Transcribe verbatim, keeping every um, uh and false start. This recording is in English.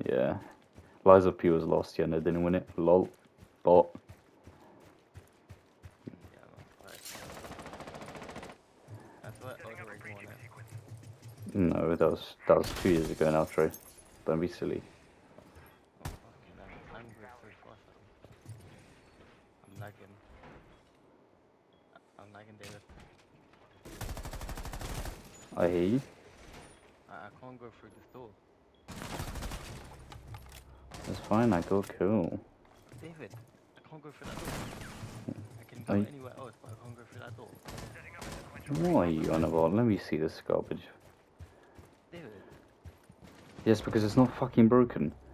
Yeah. Liza P was lost, yeah, and they didn't win it. Lol. Bot. Yeah, man. Like, that's what Odorage won it. No, that was that was two years ago now, Trey. Don't be silly. Oh, fucking hell. Time goes so fast. Um, I'm lagging. I'm lagging, David. I hear you. I, I can't go through this door. It's fine, I got cool. David, I can't go through that door. I can go I, anywhere else, but I can't go through that door. what are you on about? Let me see this garbage. David. Yes, because it's not fucking broken.